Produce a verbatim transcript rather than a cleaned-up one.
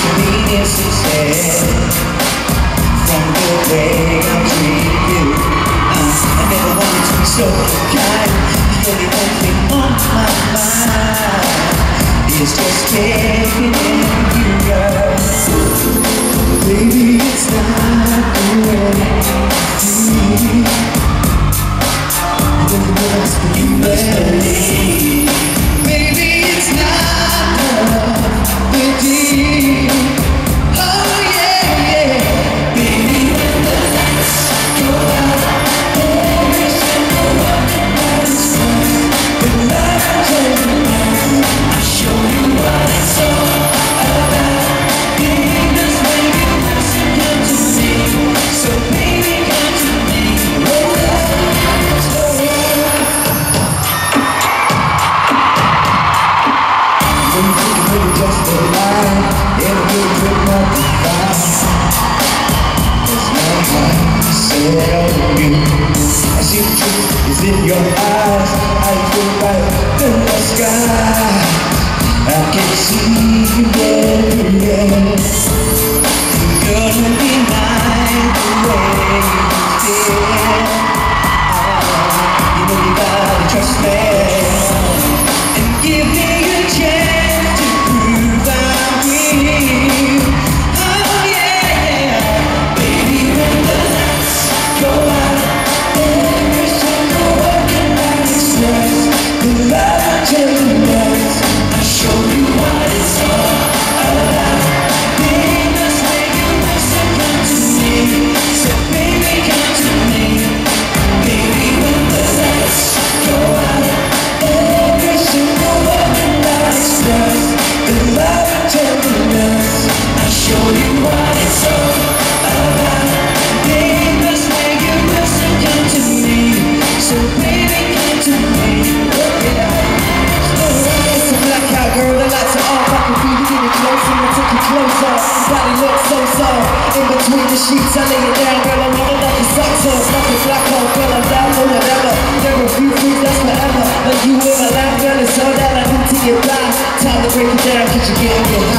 convenience instead. From the way I'm treating you, uh, I never wanted to be so kind. You're the only thing on my mind. It's just taking you, girl. Baby, it's not the way you feel. When you ask for you, believe. Baby, it's not love, the deal. Oh yeah, yeah. Baby, when the lights go out, every single one of us the light turns on. I show you what it's all about. Being this way, you listen, come to me. So baby, come to me. Oh, let's go. When you think you really just a lie, it'll be dripping up the fire. There's no one to say on you. I see the truth is in your eyes. I feel right in the sky. I can see you everywhere. You're gonna be mine the way you feel. You know you gotta trust me and give me a chance to prove I'm real. Oh yeah, baby, when the lights go out, every single one can express the love I generate. I show you what it's all about. Being this way, you listen, come to me. So baby, come to me. Baby, when the lights go out, every single one can express the love I generate. I show you what it's all about. Being this way, you listen, come to me. So baby, come to me. Oh yeah. Alright, it's a blackout girl, the lights are off. I can feel you getting closer, I take you closer. Body looks so soft. In between the sheets, I lay it down, girl. I'm running like a socks off. Like a black hole, girl, I'm down for whatever. There are few things that's forever. Like you in my life, girl, it's all that I need to get by. Time to break it down, cause you're getting your